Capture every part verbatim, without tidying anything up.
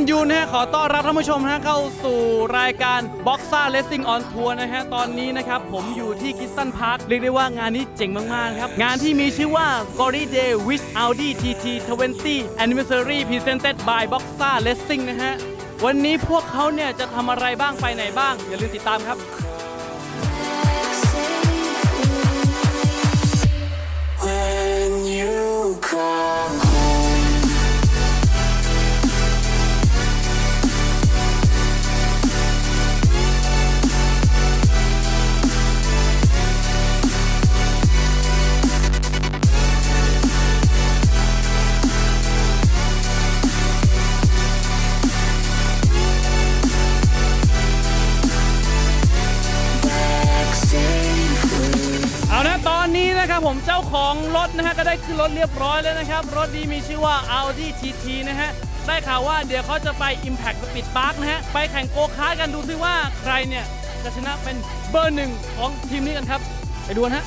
นยูนะฮะขอต้อนรับท่านผู้ชมนะเข้าสู่รายการ Boxer Racing on Tour นะฮะตอนนี้นะครับผมอยู่ที่คิสตันพาร์คเรียกได้ว่างานนี้เจ๋งมากๆครับงานที่มีชื่อว่า Glory Day with Audi ที ที twentieth Anniversary Presented by Boxer Racing นะฮะวันนี้พวกเขาเนี่ยจะทำอะไรบ้างไปไหนบ้างอย่าลืมติดตามครับนะครับผมเจ้าของรถนะฮะก็ได้ขึ้นรถเรียบร้อยแล้วนะครับรถนี้มีชื่อว่า Audi ที ที นะฮะได้ข่าวว่าเดี๋ยวเขาจะไป Impact Speed Park นะฮะไปแข่งโกคาร์ทกันดูซิว่าใครเนี่ยจะชนะเป็นเบอร์หนึ่งของทีมนี้กันครับไปดูนะฮะ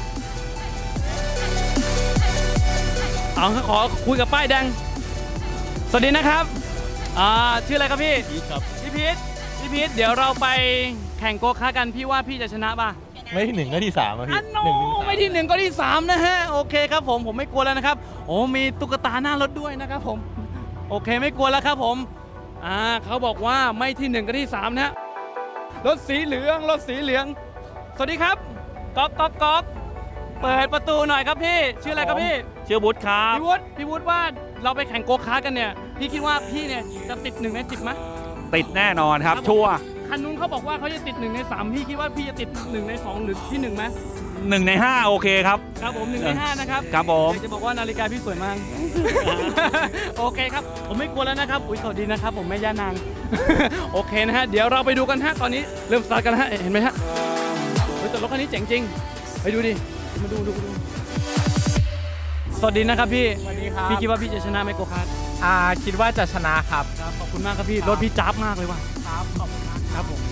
เอาขอคุยกับป้ายแดงสวัสดีนะครับอ่าชื่ออะไรครับพี่พีทครับพี่พีทพี่พีทเดี๋ยวเราไปแข่งโกคาร์ทกันพี่ว่าพี่จะชนะป่ะไม่ที่หนึ่งก็ที่สามอะพี่หนึ่งไม่ที่หนึ่งก็ที่สามนะฮะโอเคครับผมผมไม่กลัวแล้วนะครับโอ้มีตุ๊กตาหน้ารถด้วยนะครับผมโอเคไม่กลัวแล้วครับผมอ่าเขาบอกว่าไม่ที่หนึ่งก็ที่สามนะฮะรถสีเหลืองรถสีเหลืองสวัสดีครับก๊อกก๊อกก๊อกเปิดประตูหน่อยครับพี่ชื่ออะไรครับพี่ชื่อวุฒิครับพี่วุฒิพี่วุฒิว่าเราไปแข่งโกคาร์ทกันเนี่ยพี่คิดว่าพี่เนี่ยจะติดหนึ่งในสิบไหมติดแน่นอนครับชัวร์คันนู้นเขาบอกว่าเขาจะติดหนึ่งในสามพี่คิดว่าพี่จะติดหนึ่งในสองหรือที่หนึ่งไหมหนึ่งในห้าโอเคครับครับผมหนึ่งในห้านะครับครับผมจะบอกว่านาฬิกาพี่สวยมากโอเคครับผมไม่กลัวแล้วนะครับอุ้ยสวัสดีนะครับผมแม่ย่านางโอเคนะฮะเดี๋ยวเราไปดูกันฮะตอนนี้เริ่มสตาร์ทกันฮะเห็นไหมฮะแต่รถคันนี้เจ๋งจริงไปดูดิมาดูดูดูสวัสดีนะครับพี่สวัสดีครับพี่คิดว่าพี่จะชนะไหมโกคาร์ทอ่าคิดว่าจะชนะครับขอบคุณมากครับพี่รถพี่จ๊าบมากเลยว่ะครับขอบคุณมากครับผม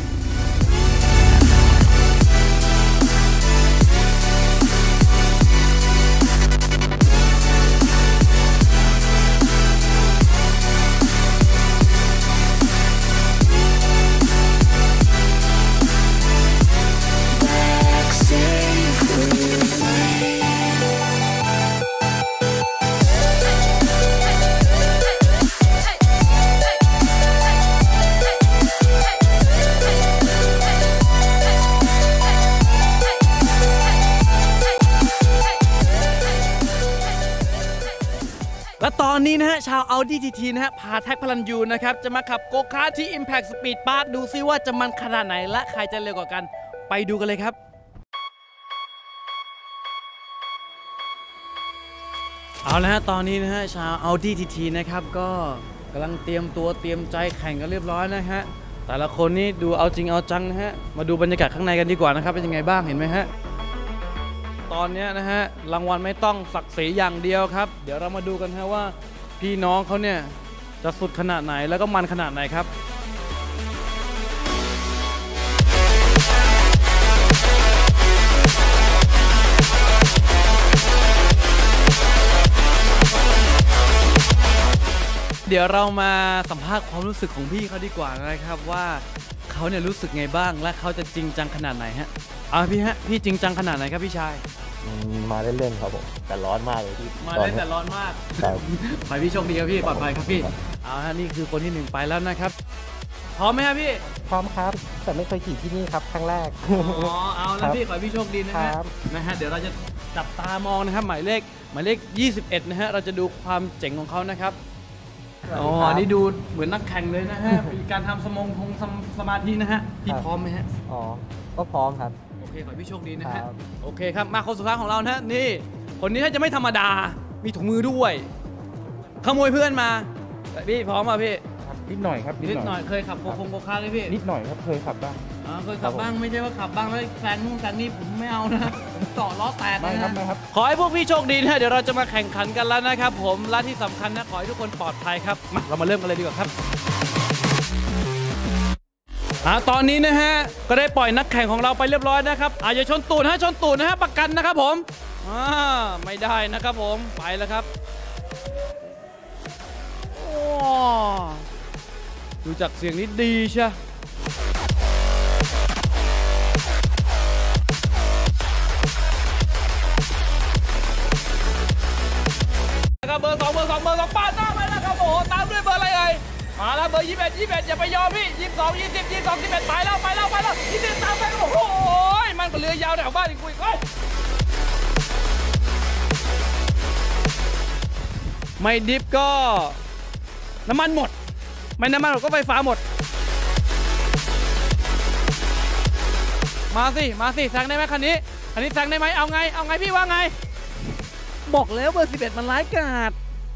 และตอนนี้นะฮะชาว Audi ที ที นะฮะพาแท็กพลันยูนะครับจะมาขับโกคาร์ทที่ Impact Speed Park ดูซิว่าจะมันขนาดไหนและใครจะเร็วกว่ากันไปดูกันเลยครับเอาละฮะตอนนี้นะฮะชาว Audi ที ที นะครับก็กำลังเตรียมตัวเตรียมใจแข่งกันเรียบร้อยนะฮะแต่ละคนนี่ดูเอาจริงเอาจังนะฮะมาดูบรรยากาศข้างในกันดีกว่านะครับเป็นยังไงบ้างเห็นไหมฮะตอนนี้นะฮะรางวัลไม่ต้องศักดิ์ศรีอย่างเดียวครับเดี๋ยวเรามาดูกันฮะว่าพี่น้องเขาเนี่ยจะสุดขนาดไหนแล้วก็มันขนาดไหนครับเดี๋ยวเรามาสัมภาษณ์ความรู้สึกของพี่เขาดีกว่านะครับว่าเขาเนี่ยรู้สึกไงบ้างและเขาจะจริงจังขนาดไหนฮะเอาพี่ฮะพี่จริงจังขนาดไหนครับพี่ชายมาเล่นๆครับผมแต่ร้อนมากเลยพี่มาเล่นแต่ร้อนมากไปพี่โชคดีครับพี่ปลอดภัยครับพี่เอาฮะนี่คือคนที่หนึ่งไปแล้วนะครับพร้อมไหมครับพี่พร้อมครับแต่ไม่เคยขี่ที่นี่ครับครั้งแรกอ๋อเอาแล้วพี่ขอให้พี่โชคดีนะฮะนะฮะเดี๋ยวเราจะจับตามองนะครับหมายเลขหมายเลขยี่สิบเอ็ดนะฮะเราจะดูความเจ๋งของเขานะครับอ๋อนี่ดูเหมือนนักแข่งเลยนะฮะมีการทำสมองคงสมาธินะฮะพี่พร้อมไหมฮะอ๋อก็พร้อมครับโอเคขอให้พี่โชคดีนะฮะโอเคครับมาคนสุดท้ายของเรานะนี่คนนี้ถ้าจะไม่ธรรมดามีถุงมือด้วยขโมยเพื่อนมาพี่พร้อมป่ะพี่นิดหน่อยครับนิดหน่อยเคยขับโกคงโกคาร์ทเลยพี่นิดหน่อยครับเคยขับบ้างอ๋อเคยขับบ้างไม่ใช่ว่าขับบ้างแล้วแซงนู่นแซงนี่ผมไม่เอานะผมต่อล้อแตกนะฮะขอให้พวกพี่โชคดีนะเดี๋ยวเราจะมาแข่งขันกันแล้วนะครับผมและที่สำคัญนะขอให้ทุกคนปลอดภัยครับมาเรามาเริ่มกันเลยดีกว่าครับอ่าตอนนี้นะฮะก็ได้ปล่อยนักแข่งของเราไปเรียบร้อยนะครับอาอย่าชนตูดนะชนตูดนะฮะประกันนะครับผมอ่าไม่ได้นะครับผมไปแล้วครับโอ้ดูจากเสียงนี้ดีใช่ครับเบอร์สองเบอร์สองเบอร์สองปาดหน้าไปแล้วครับโอ้โหตามด้วยเบอร์อะไรเอ่ยมาแล้วเบอร์ยี่สิบเอ็ดยี่สิบเอ็ดอย่าไปยอมพี่ยี่สิบสองยี่สิบยี่สิบสองยี่สิบเอ็ดไปแล้วไปแล้วไปแล้วยี่สิบตามไปโอ้โหมันก็เรือยาวแถวบ้านอีกคุยก้อยไม่ดิฟก็น้ำมันหมดไม่น้ำมันหมดก็ไฟฟ้าหมดมาสิมาสิแซงได้ไหมคันนี้คันนี้แซงได้ไหมเอาไงเอาไงพี่ว่าไงบอกแล้วเบอร์สิบเอ็ดมันร้ายกาจ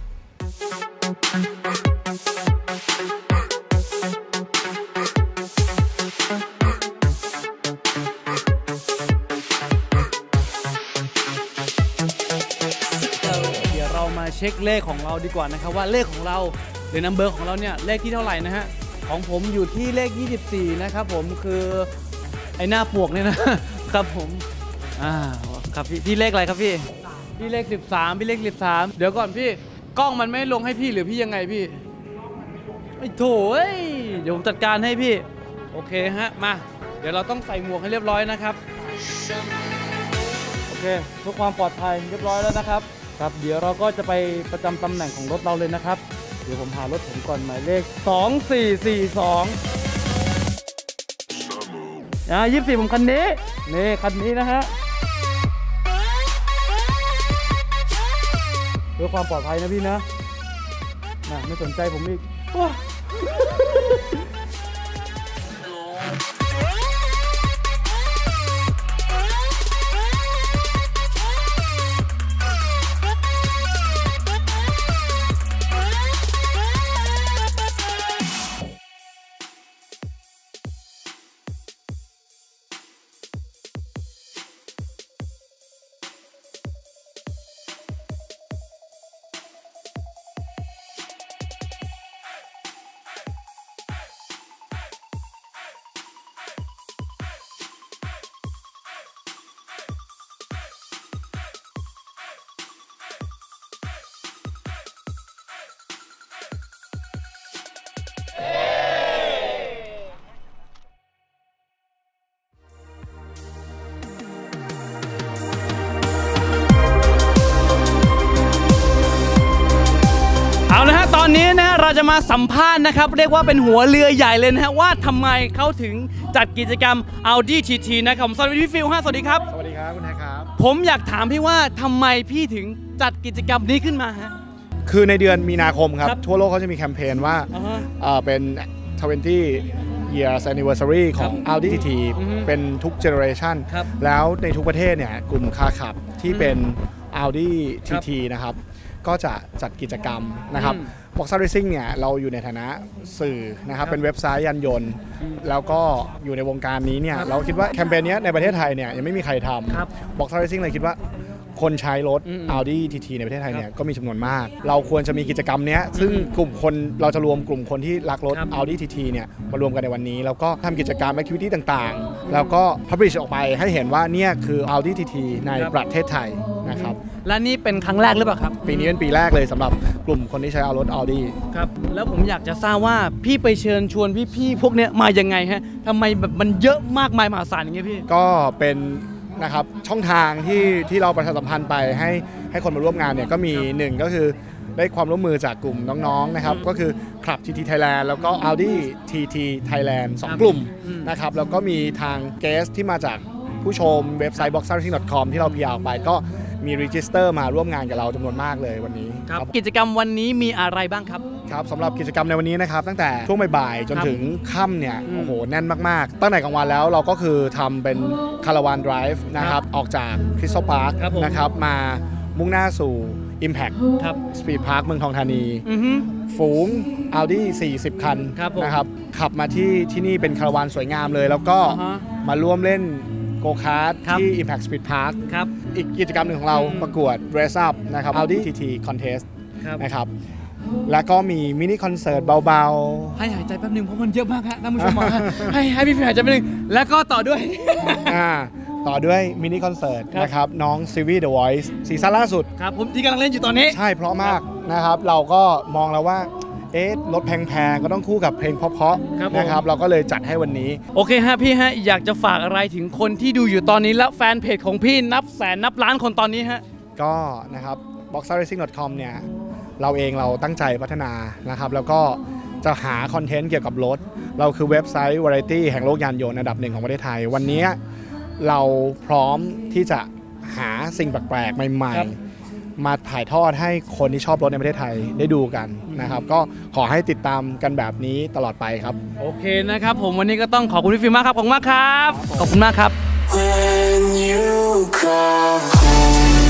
เดี๋ยวเรามาเช็คเลขของเราดีกว่านะครับว่าเลขของเราหรือนัมเบอร์ของเราเนี่ยเลขที่เท่าไหร่นะฮะของผมอยู่ที่เลขยี่สิบสี่นะครับผมคือไอ้หน้าปวกเนี่ยนะครับผมอ่าครับพี่พี่เลขอะไรครับพี่พี่เลขสิบสามพี่เลขสิบสามเดี๋ยวก่อนพี่กล้องมันไม่ลงให้พี่หรือพี่ยังไงพี่ไอ้โถ่เดี๋ยวผมจัดการให้พี่โอเคฮะมาเดี๋ยวเราต้องใส่หมวกให้เรียบร้อยนะครับโอเคเพื่อความปลอดภัยเรียบร้อยแล้วนะครับครับเดี๋ยวเราก็จะไปประจำตำแหน่งของรถเราเลยนะครับเดี๋ยวผมหารถผมก่อนหมายเลขสองสี่สี่สองอ่ายี่สิบสี่ผมคันนี้นี่คันนี้นะฮะเพื่อความปลอดภัยนะพี่นะนะไม่สนใจผมอีกตอนนี้นะเราจะมาสัมภาษณ์นะครับเรียกว่าเป็นหัวเรือใหญ่เลยนะฮะว่าทำไมเขาถึงจัดกิจกรรม Audi ที ที นะครับสวัสดีพี่ฟิลฮะสวัสดีครับสวัสดีครับคุณแฮกครับผมอยากถามพี่ว่าทำไมพี่ถึงจัดกิจกรรมนี้ขึ้นมาฮะคือในเดือนมีนาคมครับทั่วโลกเขาจะมีแคมเปญว่า uh-huh. เป็น ยี่สิบ years anniversary ของ Audi ที ที เป็นทุก generation แล้วในทุกประเทศเนี่ยกลุ่มคาร์ขับที่เป็น Audi ที ที นะครับก็จะจัดกิจกรรมนะครับBoxer Racing เนี่ยเราอยู่ในฐานะสื่อนะครับเป็นเว็บไซต์ยานยนต์แล้วก็อยู่ในวงการนี้เนี่ยเราคิดว่าแคมเปญนี้ในประเทศไทยเนี่ยยังไม่มีใครทำ Boxer Racing เลยคิดว่าคนใช้รถ Audi ที ที ในประเทศไทยเนี่ยก็มีจำนวนมากเราควรจะมีกิจกรรมนี้ซึ่งกลุ่มคนเราจะรวมกลุ่มคนที่รักรถ Audi ที ที เนี่ยมารวมกันในวันนี้แล้วก็ทำกิจกรรม activity ต่างๆแล้วก็ publish ออกไปให้เห็นว่าเนี่ยคือ Audi ที ที ในประเทศไทยนะครับและนี่เป็นครั้งแรกหรือเปล่าครับปีนี้เป็นปีแรกเลยสำหรับกลุ่มคนที่ใช้เอารถ Audi ครับแล้วผมอยากจะทราบว่าพี่ไปเชิญชวนพี่ๆพวกเนี้ยมายังไงฮะทำไมแบบมันเยอะมากมายมหาศาลอย่างเงี้ยพี่ก็เป็นนะครับช่องทางที่ที่เราประชาสัมพันธ์ไปให้ให้คนมาร่วมงานเนี่ยก็มีหนึ่งก็คือได้ความร่วมมือจากกลุ่มน้องๆนะครับก็คือคลับ ที ที Thailand แล้วก็ Audi ที ที Thailand สองกลุ่มนะครับแล้วก็มีทางเกสที่มาจากผู้ชมเว็บไซต์ บ็อกเซอร์ เรซซิ่ง ดอท คอม ที่เรา พี อาร์ ออกไปก็มีรีจิสเตอร์มาร่วมงานกับเราจำนวนมากเลยวันนี้ครับกิจกรรมวันนี้มีอะไรบ้างครับครับสำหรับกิจกรรมในวันนี้นะครับตั้งแต่ช่วงบ่ายๆจนถึงค่ำเนี่ยโอ้โหแน่นมากๆตั้งแต่กลางวันแล้วเราก็คือทำเป็นคาราวานไดรฟ์นะครับออกจากคริสตัลพาร์คนะครับมามุ่งหน้าสู่ Impact สปีดพาร์คเมืองทองธานีฝูง Audi สี่สิบ คันนะครับขับมาที่ที่นี่เป็นคาราวานสวยงามเลยแล้วก็มาร่วมเล่นโกคาร์ทที่ Impact Speed Park อีกกิจกรรมหนึ่งของเราประกวด Race Up นะครับ Audi ที ที Contest นะครับแล้วก็มีมินิคอนเสิร์ตเบาๆให้หายใจแป๊บนึงเพราะมันเยอะมากฮะท่านผู้ชมให้ให้พี่หายใจแป๊บนึงแล้วก็ต่อด้วยต่อด้วยมินิคอนเสิร์ตนะครับน้อง Sylvie The Voice ซีซั่นล่าสุดครับผมที่กำลังเล่นอยู่ตอนนี้ใช่เพราะมากนะครับเราก็มองแล้วว่าเอ๊ะรถแพงๆก็ต้องคู่กับเพลงเพราะๆนะครับเราก็เลยจัดให้วันนี้โอเคฮะพี่ฮะอยากจะฝากอะไรถึงคนที่ดูอยู่ตอนนี้และแฟนเพจของพี่นับแสนนับล้านคนตอนนี้ฮะก็นะครับ บ็อกเซอร์เรซิ่ง ดอท คอม เนี่ยเราเองเราตั้งใจพัฒนานะครับแล้วก็จะหาคอนเทนต์เกี่ยวกับรถเราคือเว็บไซต์วาไรตี้แห่งโลกยานยนต์อันดับหนึ่งของประเทศไทยวันนี้เราพร้อมที่จะหาสิ่งแปลกๆใหม่ๆมาถ่ายทอดให้คนที่ชอบรถในประเทศไทยได้ดูกันนะครับก็ขอให้ติดตามกันแบบนี้ตลอดไปครับโอเคนะครับผมวันนี้ก็ต้องขอบคุณพี่ฟิล์มมากครับขอบคุณมากครับขอบคุณมากครับ When you come home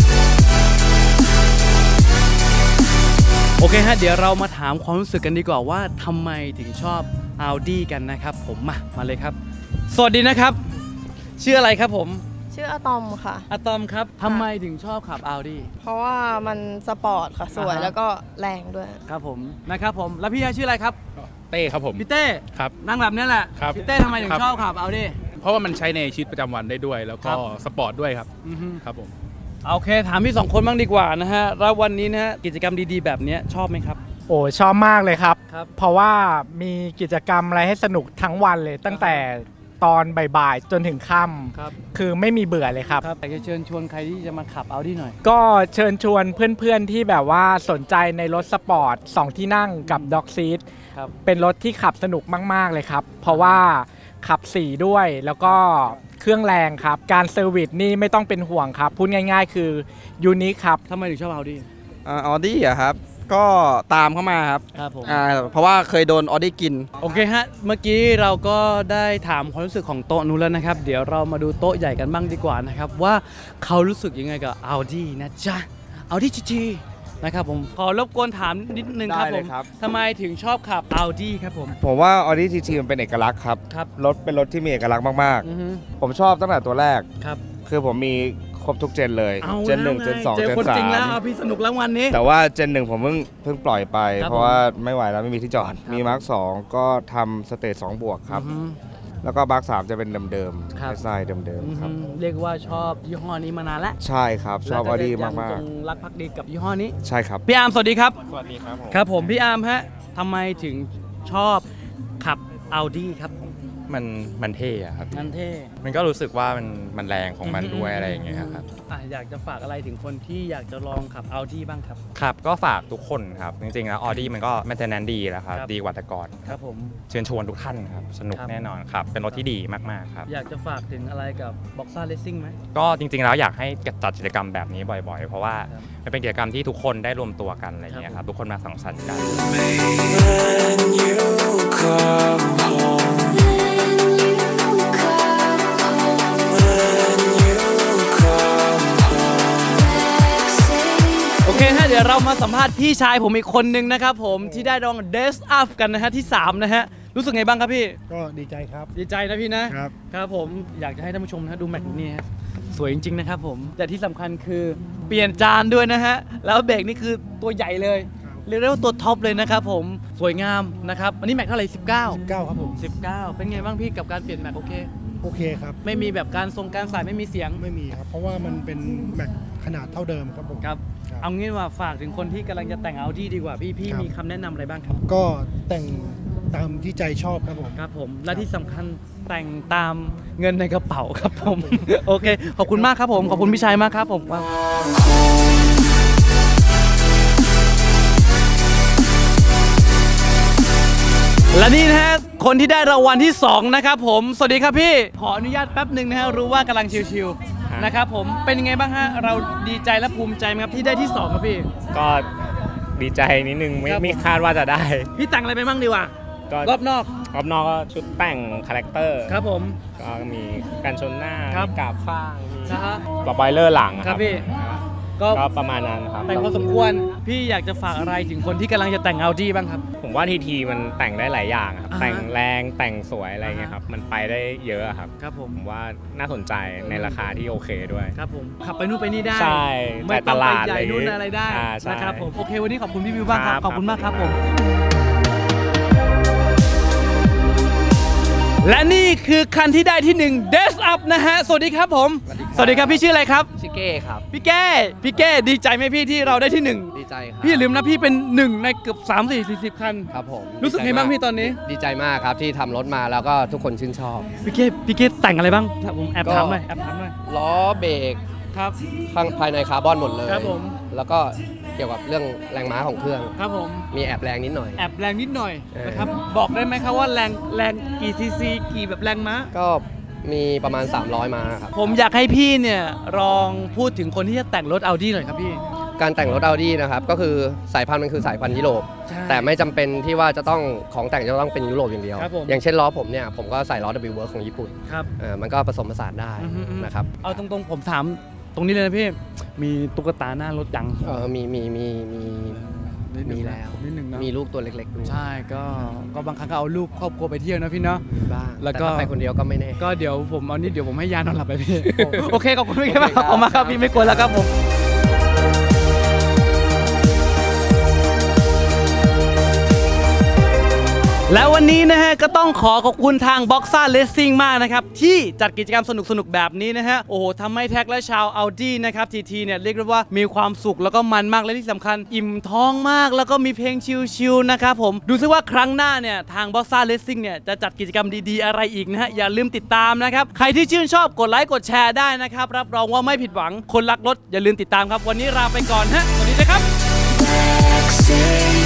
โอเคฮะเดี๋ยวเรามาถามความรู้สึกกันดีกว่าว่าทำไมถึงชอบ Audi กันนะครับผมมามาเลยครับสวัสดีนะครับชื่ออะไรครับผมชื่ออะตอมค่ะอะตอมครับทำไมถึงชอบขับ Audi เพราะว่ามันสปอร์ตค่ะสวยแล้วก็แรงด้วยครับผมนะครับผมแล้วพี่ชื่ออะไรครับเต้ครับผมพี่เต้ครับนั่งแบบนี้แหละพี่เต้ทำไมถึงชอบขับ Audi เพราะว่ามันใช้ในชีวิตประจำวันได้ด้วยแล้วก็สปอร์ตด้วยครับครับผมโอเคถามพี่สองคนบ้างดีกว่านะฮะแล้ววันนี้นะฮะกิจกรรมดีๆแบบนี้ชอบไหมครับโอ้ชอบมากเลยครับเพราะว่ามีกิจกรรมอะไรให้สนุกทั้งวันเลยตั้งแต่ตอนบ่ายๆจนถึงค่ำคือไม่มีเบื่อเลยครับอยากจะเชิญชวนใครที่จะมาขับ Audi หน่อยก็เชิญชวนเพื่อนๆที่แบบว่าสนใจในรถสปอร์ตสองที่นั่งกับด็อกซีทเป็นรถที่ขับสนุกมากๆเลยครับเพราะว่าขับสี่ด้วยแล้วก็เครื่องแรงครับการเซอร์วิสนี่ไม่ต้องเป็นห่วงครับพูดง่ายๆคือยูนิคครับทำไมถึงชอบ Audi ออดี้อะครับก็ตามเข้ามาครับครับผมเพราะว่าเคยโดนออดี้กินโอเคฮะเมื่อกี้เราก็ได้ถามความรู้สึกของโต๊ะนู้นแล้วนะครับเดี๋ยวเรามาดูโต๊ะใหญ่กันบ้างดีกว่านะครับว่าเขารู้สึกยังไงกับ Audi นะจ๊ะ Audi จี ที นะครับผมขอรบกวนถามนิดนึงครับผมทำไมถึงชอบขับ Audi ครับผมผมว่า Audi จี ที มันเป็นเอกลักษณ์ครับรถเป็นรถที่มีเอกลักษณ์มากๆผมชอบตั้งแต่ตัวแรกครับคือผมมีครบทุกเจนเลยเจนหนึ่งเจนสองเจนสามจริงแล้วพี่สนุกแล้ววันนี้แต่ว่าเจนหนึ่งผมเพิ่งเพิ่งปล่อยไปเพราะว่าไม่ไหวแล้วไม่มีที่จอดมีมาร์คสองก็ทำสเตจสองบวกครับแล้วก็มาร์คสามจะเป็นเดิมๆดีไซน์เดิมๆครับเรียกว่าชอบยี่ห้อนี้มานานแล้วใช่ครับชอบ Audi มากๆจงรักภักดีกับยี่ห้อนี้ใช่ครับพี่อาร์มสวัสดีครับสวัสดีครับครับผมพี่อาร์มฮะทำไมถึงชอบขับ Audi ครับมันมันเท่อะครับมันเท่มันก็รู้สึกว่ามันมันแรงของมันด้วยอะไรอย่างเงี้ยครับอยากจะฝากอะไรถึงคนที่อยากจะลองขับ Audi บ้างครับครับก็ฝากทุกคนครับจริงๆแล้ว Audi มันก็แมนเทนแนนซ์ดีแล้วครับดีกว่าแต่ก่อนครับผมเชิญชวนทุกท่านครับสนุกแน่นอนครับเป็นรถที่ดีมากๆครับอยากจะฝากถึงอะไรกับ Boxer Racing ไหมก็จริงๆแล้วอยากให้จัดกิจกรรมแบบนี้บ่อยๆเพราะว่ามันเป็นกิจกรรมที่ทุกคนได้รวมตัวกันอะไรอย่างเงี้ยครับทุกคนมาสังสรรค์กันโอเคฮะเดี๋ยวเรามาสัมภาษณ์พี่ชายผมอีกคนนึงนะครับผมที่ได้รางวัล Best Up กันนะฮะที่สามนะฮะรู้สึกไงบ้างครับพี่ก็ดีใจครับดีใจนะพี่นะครับครับผมอยากจะให้ท่านผู้ชมนะดูแมตช์นี้ฮะสวยจริงๆนะครับผมแต่ที่สำคัญคือเปลี่ยนจานด้วยนะฮะแล้วเบรกนี่คือตัวใหญ่เลยเรียกได้ว่าตัวท็อปเลยนะครับผมสวยงามนะครับอันนี้แม็กเท่าไหร่สิบเก้าสิบเก้าครับผมสิบเก้าเป็นไงบ้างพี่กับการเปลี่ยนแม็กโอเคโอเคครับไม่มีแบบการทรงการใส่ไม่มีเสียงไม่มีครับเพราะว่ามันเป็นแม็กขนาดเท่าเดิมครับผมครับเอางี้ว่าฝากถึงคนที่กำลังจะแต่ง Audi ดีกว่าพี่พี่มีคำแนะนำอะไรบ้างครับก็แต่งตามที่ใจชอบครับผมครับผมและที่สำคัญแต่งตามเงินในกระเป๋าครับผมโอเคขอบคุณมากครับผมขอบคุณพี่ชายมากครับผมและนี่นะฮะคนที่ได้รางวัลที่สองนะครับผมสวัสดีครับพี่ขออนุญาตแป๊บหนึ่งนะฮะรู้ว่ากำลังชิวๆนะครับผมเป็นยังไงบ้างฮะเราดีใจและภูมิใจไหมครับที่ได้ที่สองครับพี่ก็ดีใจนิดนึงไม่ไม่คาดว่าจะได้พี่แต่งอะไรไปบ้างดีวะรอบนอกรอบนอกก็ชุดแต่งคาแรคเตอร์ครับผมก็มีกันชนหน้ากาบข้างนะฮะสปอยเลอร์หลังครับพี่ก็ประมาณนั้นครับแต่งพอสมควรพี่อยากจะฝากอะไรถึงคนที่กำลังจะแต่ง Audi บ้างครับผมว่าทีทีมันแต่งได้หลายอย่างครับแต่งแรงแต่งสวยอะไรเงี้ยครับมันไปได้เยอะครับครับผมผมว่าน่าสนใจในราคาที่โอเคด้วยครับผมขับไปนู่นไปนี่ได้ใช่ไม่ตลาดอะไรนู่นอะไรได้นะครับผมโอเควันนี้ขอบคุณพี่วิวมากครับขอบคุณมากครับผมและนี่คือคันที่ได้ที่หนึ่ง Death Up นะฮะสวัสดีครับผมสวัสดีครับพี่ชื่ออะไรครับชื่อเก้ครับพี่แก้พี่แก้ดีใจไหมพี่ที่เราได้ที่หนึ่งดีใจครับพี่ลืมนะพี่เป็นหนึ่งในเกือบสามสี่สี่สิบคันครับผมรู้สึกไงบ้างพี่ตอนนี้ดีใจมากครับที่ทำรถมาแล้วก็ทุกคนชื่นชอบพี่เก้พี่เก้แต่งอะไรบ้างผมแอบถามหน่อยแอบถามหน่อยล้อเบรกครับข้างภายในคาร์บอนหมดเลยครับผมแล้วก็เกี่ยวกับเรื่องแรงม้าของเครื่องครับผมมีแอบแรงนิดหน่อยแอบแรงนิดหน่อยนะครับบอกได้ไหมครับว่าแรงแรงกี่ซีซีกี่แบบแรงม้าก็มีประมาณสามร้อยม้าครับผมอยากให้พี่เนี่ยลองพูดถึงคนที่จะแต่งรถ Audi หน่อยครับพี่การแต่งรถ Audi นะครับก็คือสายพันธุ์มันคือสายพันธุ์ยุโรปแต่ไม่จำเป็นที่ว่าจะต้องของแต่งจะต้องเป็นยุโรปอย่างเดียวอย่างเช่นล้อผมเนี่ยผมก็ใส่ล้อ W Work ของญี่ปุ่นครับมันก็ผสมผสานได้นะครับเอาตรงๆผมถามตรงนี้เลยนะพี่มีตุ๊กตาหน้ารถยังเออมีมีมีมีมีแล้วนิดนึงนะมีลูกตัวเล็กๆด้วยใช่ก็ก็บางครั้งก็เอาลูกครอบครัวไปเที่ยวนะพี่เนาะบ้างแล้วก็ไปคนเดียวก็ไม่แน่ก็เดี๋ยวผมเอานี่เดี๋ยวผมให้ยานอนหลับไปพี่โอเคขอบคุณพี่ครับขอบคุณมากครับพี่ไม่กลัวแล้วครับผมแล้ววันนี้นะฮะก็ต้องขอขอบคุณทาง Boxer Racing มากนะครับที่จัดกิจกรรมสนุกๆแบบนี้นะฮะโอ้โหทำให้แท็กและชาว Audi นะครับ ที ที เนี่ยเรียกได้ว่ามีความสุขแล้วก็มันมากและที่สำคัญอิ่มท้องมากแล้วก็มีเพลงชิลๆนะครับผมดูซิว่าครั้งหน้าเนี่ยทาง Boxer Racing เนี่ยจะจัดกิจกรรมดีๆอะไรอีกนะฮะอย่าลืมติดตามนะครับใครที่ชื่นชอบกดไลค์กดแชร์ได้นะครับรับรองว่าไม่ผิดหวังคนรักรถอย่าลืมติดตามครับวันนี้ลาไปก่อนฮะสวัสดีนะครับ